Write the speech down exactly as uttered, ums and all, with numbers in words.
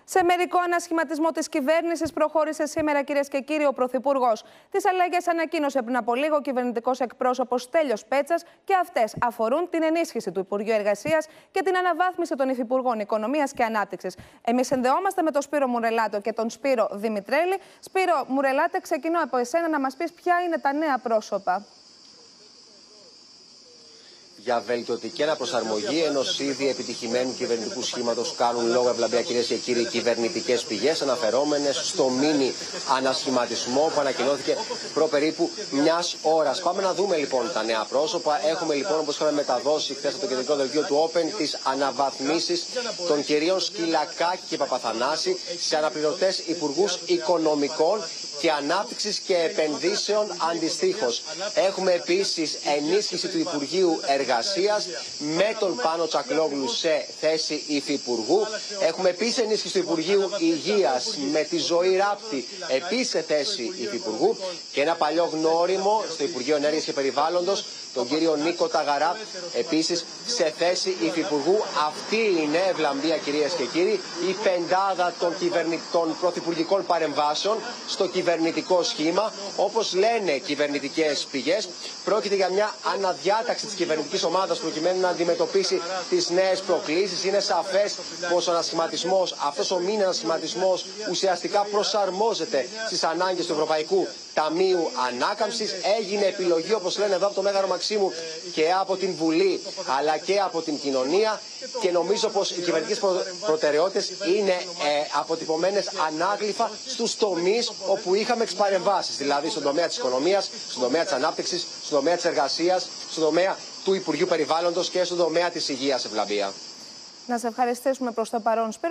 Σε μερικό ανασχηματισμό της κυβέρνησης προχώρησε σήμερα, κυρίες και κύριοι, ο Πρωθυπουργός. Τις αλλαγές ανακοίνωσε πριν από λίγο ο κυβερνητικός εκπρόσωπος Στέλιος Πέτσας και αυτές αφορούν την ενίσχυση του Υπουργείου Εργασίας και την αναβάθμιση των Υφυπουργών Οικονομίας και Ανάπτυξης. Εμείς συνδεόμαστε με τον Σπύρο Μουρελάτο και τον Σπύρο Δημητρέλη. Σπύρο Μουρελάτε, ξεκινώ από εσένα να μας πεις ποια είναι τα νέα πρόσωπα. Για βελτιωτική αναπροσαρμογή ενός ήδη επιτυχημένου κυβερνητικού σχήματος κάνουν λόγο, ευλαμπία κυρίες και κύριοι, κυβερνητικές πηγές, αναφερόμενες στο μίνι ανασχηματισμό που ανακοινώθηκε προ περίπου μιας ώρας. Πάμε να δούμε λοιπόν τα νέα πρόσωπα. Έχουμε λοιπόν, όπως είχαμε μεταδώσει χθες από το κεντρικό δελτίο του Open, τις αναβαθμίσεις των κυρίων Σκυλακάκη και Παπαθανάση σε αναπληρωτές υπουργούς οικονομικών και ανάπτυξης και επενδύσεων αντιστοίχως. Έχουμε επίσης ενίσχυση του Υπουργείου Εργασίας με τον Πάνο Τσακλόγλου σε θέση υφυπουργού. Έχουμε επίσης ενίσχυση του Υπουργείου Υγείας με τη Ζωή Ράπτη επίσης σε θέση υφυπουργού και ένα παλιό γνώριμο στο Υπουργείο Ενέργειας και Περιβάλλοντος, τον κύριο Νίκο Ταγαρά, επίσης σε θέση υφυπουργού. Αυτή είναι, ευλαμπία κυρίες και κύριοι, η πεντάδα των, κυβερνη... των πρωθυπουργικών παρεμβάσεων στο κυβερνητικό σχήμα. Όπως λένε κυβερνητικές πηγές, πρόκειται για μια αναδιάταξη της κυβερνητικής ομάδας προκειμένου να αντιμετωπίσει τις νέες προκλήσεις. Είναι σαφές πως ο ανασχηματισμός, αυτός ο μήνυ ανασχηματισμός, ουσιαστικά προσαρμόζεται στις ανάγκες του Ευρωπαϊκού Ταμείου Ανάκαμψης. Έγινε επιλογή, όπως λένε εδώ από το Μέγαρο Μαξίμου, και από την Βουλή αλλά και από την κοινωνία, και νομίζω πως οι κυβερνητικές προ... προτεραιότητες είναι ε, αποτυπωμένες ανάγλυφα στους τομείς όπου είχαμε εξπαρεμβάσεις, δηλαδή στον τομέα της οικονομίας, στον τομέα της ανάπτυξης, στον τομέα της εργασίας, στον τομέα του Υπουργείου Περιβάλλοντος και στον τομέα της υγείας, ευλαμπία. Να σε ευχαριστήσουμε προς το παρόν, Σπύρο.